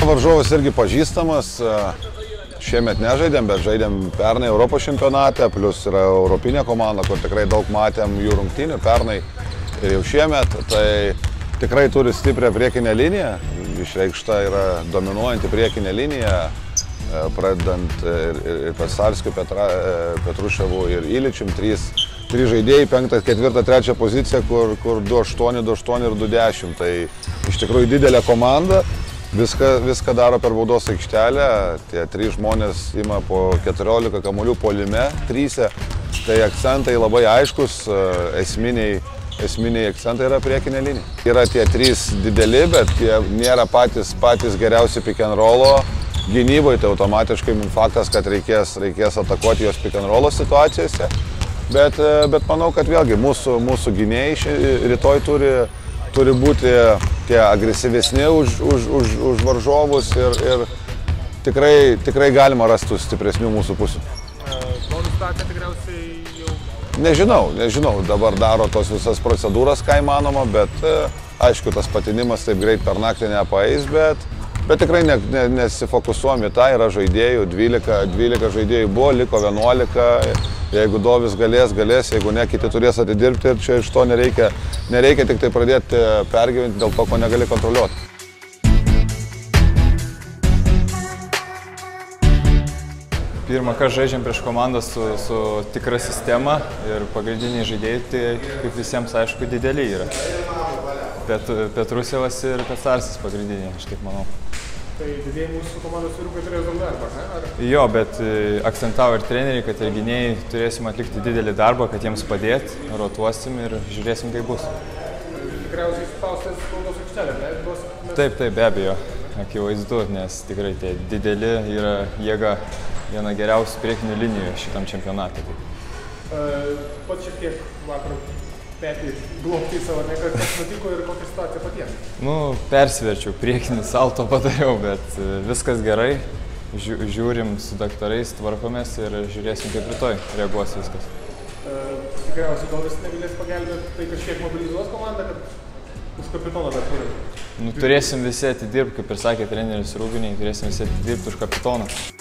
varžovas irgi pažįstamas. Šiemet nežaidėm, bet žaidėm pernai Europos čempionate, plus yra europinė komanda, kur tikrai daug matėm jų rungtynių pernai ir jau šiemet. Tai tikrai turi stiprią priekinę liniją, išreikšta yra dominuojanti priekinė linija, pradedant ir Pesarskiu, Petruševu ir Iličium, trys žaidėjai, 5, 4, 3 poziciją, kur 2-8, 2-8 ir 2-10. Tai iš tikrųjų didelė komanda. Viską daro per baudos aikštelę, tie 3 žmonės ima po 14 kamuolių puolime, 3, tai akcentai labai aiškus, esminiai akcentai yra priekinė linija. Yra tie 3 dideli, bet jie nėra patys geriausi pick and rollo gynyboje, tai automatiškai mums faktas, kad reikės atakuoti jos pick and rollo situacijose, bet manau, kad vėlgi mūsų gynėjai rytoj turi būti tie agresyvesni už varžovus ir tikrai galima rasti stipresnių mūsų pusių. Baudų situacija tikriausiai jau... Nežinau, dabar daro tos visas procedūras, ką įmanoma, bet aišku, tas patinimas taip greit per naktį nepaeis, bet tikrai nesifokusuojam į tą, yra žaidėjų, 12 žaidėjų buvo, liko 11. Jeigu Dovis galės, jeigu ne, kiti turės atidirbti ir čia iš to nereikia tik tai pradėti pergyventi dėl to, ko negali kontroliuoti. Pirmą kartą žaidžiam prieš komandą su tikra sistema ir pagrindiniai žaidėjai, tai kaip visiems aišku, dideli yra. Petrusevas ir Pesarskis pagrindiniai, aš taip manau. Tai didėjai mūsų komandos vyrukai turės daug darbą, ne? Jo, bet akcentavo ir treneriai, kad ir gynėjai turėsim atlikti didelį darbą, kad jiems padėti, rotuosim ir žiūrėsim, kaip bus. Tikriausiai spaustas baudos aikštelė, ne? Taip, be abejo, akivaizdu, nes tikrai tie dideli yra jėga viena geriausių priekinių linijų šitam čempionate. Pats šiek tiek vakar petį globti savo, kas nutiko ir kokia situacija patiems? Persiverčiau, priekinį salto padariau, bet viskas gerai. Žiūrim su daktarais, tvarkomės ir žiūrėsim, kaip rytoj reaguos viskas. Tikriausiai Dovis negalės pagelbėti, tai kažkiek mobilizuos komandą, kad už kapitoną dar turim? Turėsim visi atidirbti, kaip ir sakė treneris Rūbiniai, turėsim visi atidirbti už kapitoną.